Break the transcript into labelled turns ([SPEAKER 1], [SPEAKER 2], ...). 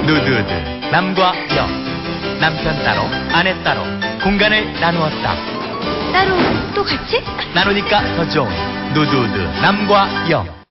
[SPEAKER 1] 누드드 남과 여. 남편 따로 아내 따로 공간을 나누었다.
[SPEAKER 2] 따로 또 같이?
[SPEAKER 1] 나누니까 더 좋은 누드드 남과 여.